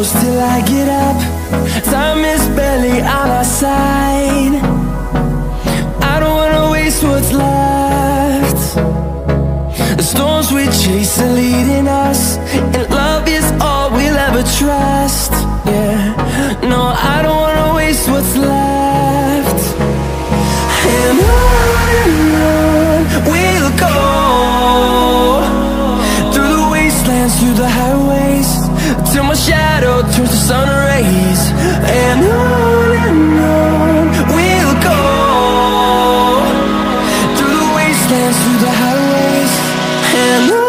close till I get up. Time is barely on our side. I don't wanna waste what's left. The storms we chase are leading us, and love is all we'll ever trust. Yeah, no, I don't wanna waste what's left. And on we'll go, through the wastelands, through the highways, till my shadow turns to sun rays. And on we'll go, through the wastelands, through the highways, and on we'll go.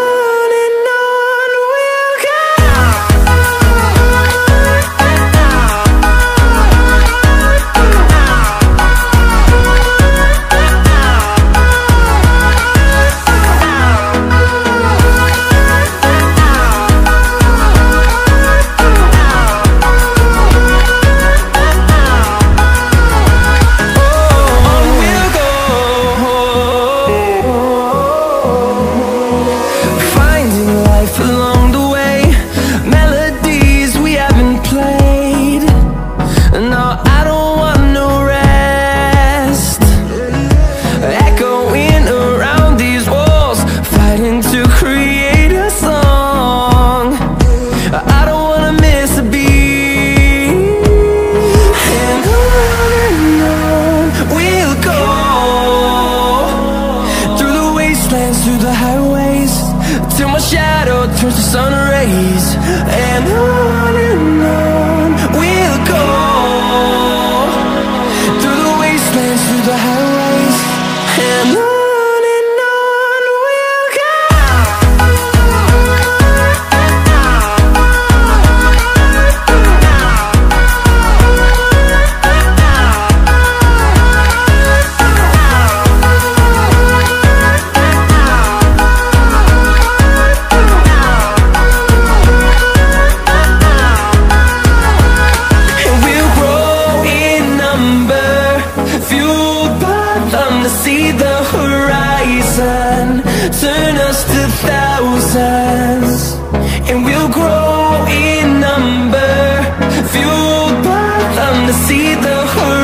Through the highways, till my shadow turns to sun rays. And on we'll go, through the wastelands, through the highways, and on we'll go. See the horizon, turn us to thousands, and we'll grow in number, fueled by them to see the horizon.